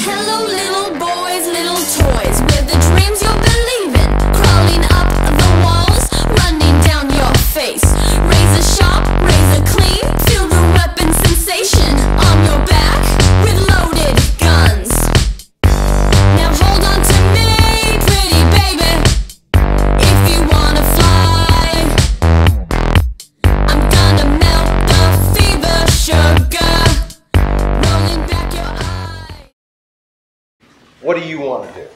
Hello little boys, little toys, we're the dreams you'll believe in. Crawling up the walls, running down your face. Razor sharp, razor clean, feel the weapon sensation. On your back, with loaded guns. Now hold on to me, pretty baby, if you wanna fly. I'm gonna melt the fever sugar, rolling back your eye. What do you want to do?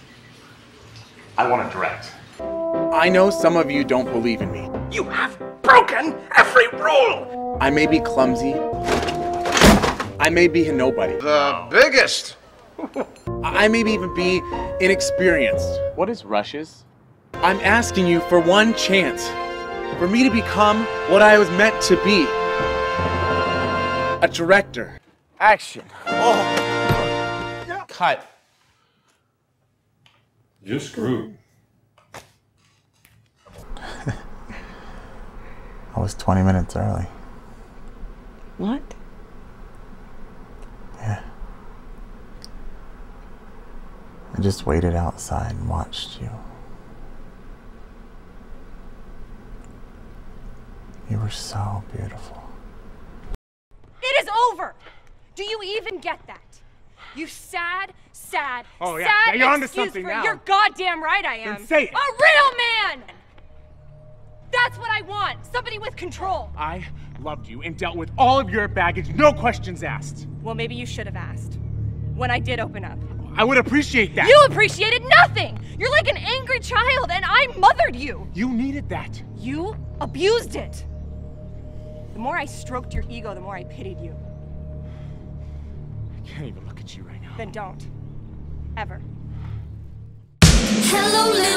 I want to direct. I know some of you don't believe in me. You have broken every rule! I may be clumsy. I may be a nobody. The biggest! I may even be inexperienced. What is rushes? I'm asking you for one chance. For me to become what I was meant to be. A director. Action. Oh. Cut. You're screwed. I was 20 minutes early. What? Yeah. I just waited outside and watched you. You were so beautiful. It is over! Do you even get that? You sad, sad Yeah, you're onto excuse something for now. You're goddamn right I am. Then say it. A real man! That's what I want. Somebody with control. I loved you and dealt with all of your baggage, no questions asked. Well, maybe you should have asked. When I did open up. I would appreciate that. You appreciated nothing! You're like an angry child, and I mothered you! You needed that. You abused it! The more I stroked your ego, the more I pitied you. I can't even look at you right now. Then don't. Ever. Hello